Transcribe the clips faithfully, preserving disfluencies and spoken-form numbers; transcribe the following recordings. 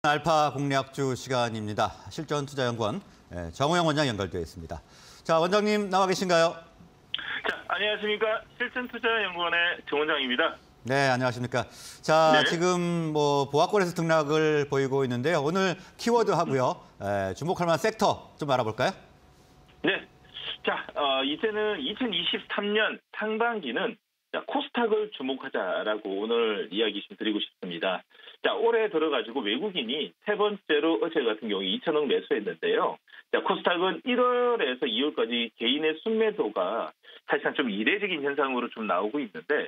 알파 공략주 시간입니다. 실전투자연구원 정우영 원장 연결되어 있습니다. 자, 원장님 나와 계신가요? 자, 안녕하십니까. 실전투자연구원의 정 원장입니다. 네, 안녕하십니까. 자, 네. 지금 뭐 보합권에서 등락을 보이고 있는데요. 오늘 키워드 하고요. 에, 주목할 만한 섹터 좀 알아볼까요? 네. 자, 어, 이제는 이천이십삼 년 상반기는 자, 코스닥을 주목하자라고 오늘 이야기 좀 드리고 싶습니다. 자, 올해 들어가지고 외국인이 세 번째로 어제 같은 경우에 이천억 매수했는데요. 자, 코스닥은 일월에서 이월까지 개인의 순매도가 사실상 좀 이례적인 현상으로 좀 나오고 있는데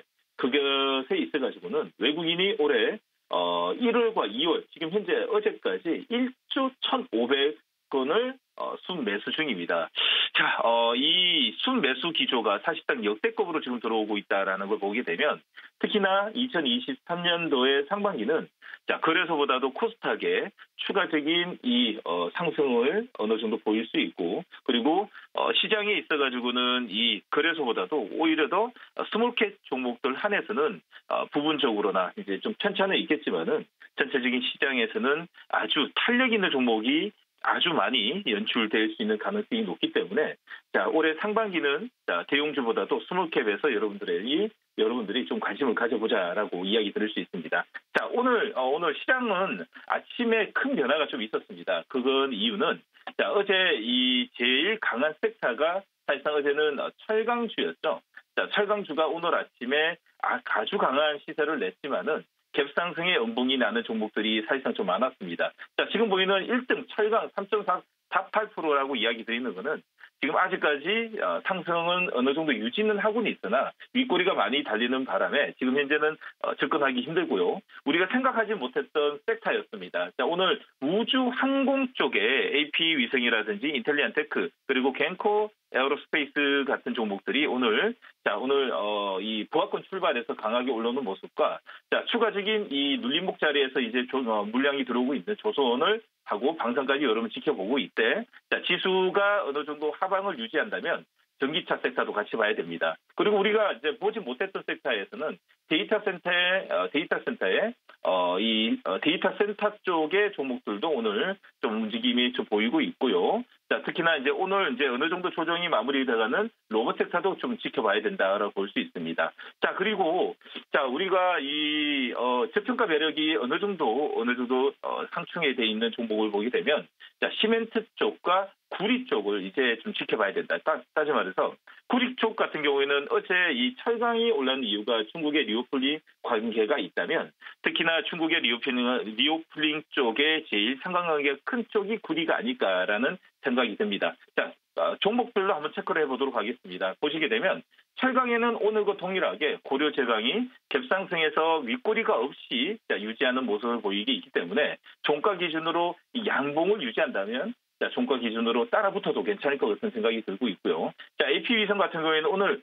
그것에 있어가지고는 외국인이 올해 어, 일월과 이월, 지금 현재 어제까지 일조 천오백 건을 어, 순매수 중입니다. 자, 어, 이 순매수 기조가 사실상 역대급으로 지금 들어오고 있다라는 걸 보게 되면 특히나 이천이십삼 년도의 상반기는 자, 거래소보다도 코스닥의 추가적인 이 어, 상승을 어느 정도 보일 수 있고 그리고 어, 시장에 있어가지고는 이 거래소보다도 오히려 더 스몰캡 종목들 한해서는 어, 부분적으로나 이제 좀 편차는 있겠지만은 전체적인 시장에서는 아주 탄력 있는 종목이 아주 많이 연출될 수 있는 가능성이 높기 때문에 자, 올해 상반기는 자, 대형주보다도 스몰캡에서 여러분들이 여러분들이 좀 관심을 가져보자라고 이야기 들을 수 있습니다. 자, 오늘 어, 오늘 시장은 아침에 큰 변화가 좀 있었습니다. 그건 이유는 자, 어제 이 제일 강한 섹터가 사실상 어제는 철강주였죠. 자, 철강주가 오늘 아침에 아주 강한 시세를 냈지만은 갭상승의 음봉이 나는 종목들이 사실상 좀 많았습니다. 자, 지금 보이는 일 등 철강 삼 점 사팔 퍼센트라고 이야기 드리는 거는 지금 아직까지 상승은 어느 정도 유지는 하고는 있으나 윗꼬리가 많이 달리는 바람에 지금 현재는 접근하기 힘들고요. 우리가 생각하지 못했던 섹터였습니다. 자, 오늘 우주 항공 쪽에 에이피 위성이라든지 인텔리안테크 그리고 겐코 에어로스페이스 같은 종목들이 오늘 자 오늘 어, 이 보합권 출발해서 강하게 올라오는 모습과 자 추가적인 이 눌림목 자리에서 이제 조, 어, 물량이 들어오고 있는 조선을 하고 방산까지 여러분 지켜보고 있대. 자, 지수가 어느 정도 하방을 유지한다면 전기차 섹터도 같이 봐야 됩니다. 그리고 우리가 이제 보지 못했던 섹터에서는 데이터 센터의 어, 데이터 센터의 어, 이 어, 데이터 센터 쪽의 종목들도 오늘 좀 움직임이 좀 보이고 있고요. 자, 특히나 이제 오늘 이제 어느 정도 조정이 마무리되가는 로봇 섹터도 좀 지켜봐야 된다라고 볼 수 있습니다. 자, 그리고 자 우리가 이 어, 저평가 매력이 어느 정도 어느 정도 어, 상충에 돼 있는 종목을 보게 되면 자 시멘트 쪽과 구리 쪽을 이제 좀 지켜봐야 된다. 따, 따지 말해서 구리 쪽 같은 경우에는 어제 이 철강이 올라온 이유가 중국의 리오플링 관계가 있다면 특히나 중국의 리오플링, 리오플링 쪽에 제일 상관관계가 큰 쪽이 구리가 아닐까라는 생각이 듭니다. 자, 어, 종목별로 한번 체크를 해보도록 하겠습니다. 보시게 되면 철강에는 오늘과 동일하게 고려 제강이 갭상승에서 윗꼬리가 없이 자, 유지하는 모습을 보이기 있기 때문에 종가 기준으로 양봉을 유지한다면 자, 종가 기준으로 따라붙어도 괜찮을 것 같은 생각이 들고 있고요. 자, 에이피 위성 같은 경우에는 오늘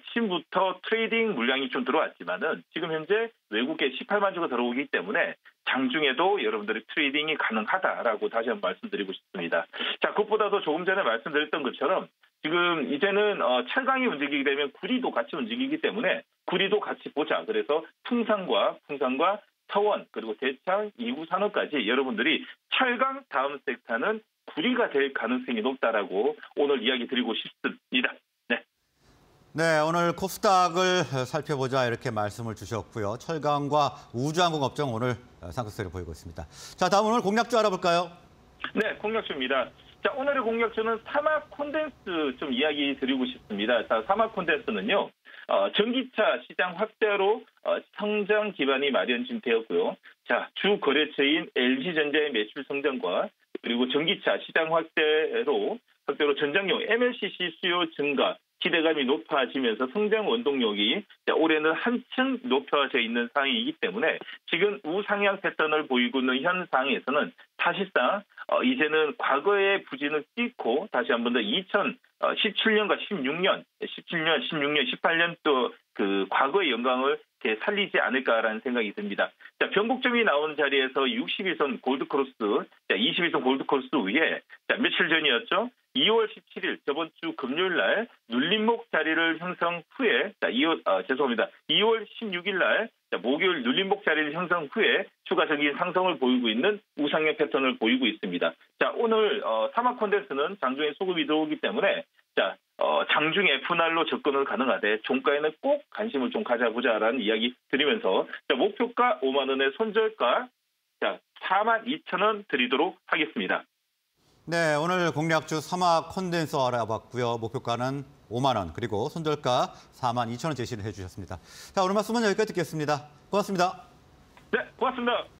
아침부터 트레이딩 물량이 좀 들어왔지만은 지금 현재 외국에 십팔만 주가 들어오기 때문에 장중에도 여러분들의 트레이딩이 가능하다라고 다시 한번 말씀드리고 싶습니다. 자, 그것보다도 조금 전에 말씀드렸던 것처럼 지금 이제는 어, 철강이 움직이게 되면 구리도 같이 움직이기 때문에 구리도 같이 보자. 그래서 풍산과 풍산과 서원 그리고 대창 이구 산업까지 여러분들이 철강 다음 섹터는 구리가 될 가능성이 높다라고 오늘 이야기 드리고 싶습니다. 네. 네, 오늘 코스닥을 살펴보자 이렇게 말씀을 주셨고요. 철강과 우주항공 업종 오늘 상승세를 보이고 있습니다. 자, 다음 오늘 공략주 알아볼까요? 네, 공략주입니다. 자, 오늘의 공략주는 사막 콘덴스 좀 이야기 드리고 싶습니다. 자, 사막 콘덴스는요. 어, 전기차 시장 확대로 어, 성장 기반이 마련 지금 되었고요. 자, 주 거래처인 엘지전자의 매출 성장과 그리고 전기차 시장 확대로 확대로 전장용 엠엘씨씨 수요 증가 기대감이 높아지면서 성장 원동력이 올해는 한층 높아져 있는 상황이기 때문에 지금 우상향 패턴을 보이고 있는 현 상황에서는 사실상 어, 이제는 과거의 부진을 뚫고 다시 한 번 더 이천십칠 년과 십육 년, 십칠 년, 십육 년, 십팔 년 또 그 과거의 영광을 살리지 않을까라는 생각이 듭니다. 자, 변곡점이 나온 자리에서 육십일 선 골드크로스, 자, 이십일 선 골드크로스 위에 자, 며칠 전이었죠. 이월 십칠일 저번 주 금요일 날 눌림목 자리를 형성 후에 자, 이월 아, 죄송합니다. 이월 십육일 날 자, 목요일 눌림목 자리를 형성 후에 추가적인 상승을 보이고 있는 우상향 패턴을 보이고 있습니다. 자, 오늘 어, 사막 콘덴스는 장중에 소급이 들어오기 때문에 자, 어, 장중 에프알로 접근을 가능하되 종가에는 꼭 관심을 좀 가져보자라는 이야기 드리면서 자, 목표가 오만 원에 손절가 자, 사만 이천 원 드리도록 하겠습니다. 네, 오늘 공략주 사막 콘덴서 알아봤고요. 목표가는 오만 원, 그리고 손절가 사만 이천 원 제시를 해주셨습니다. 자, 오늘 말씀은 여기까지 듣겠습니다. 고맙습니다. 네, 고맙습니다.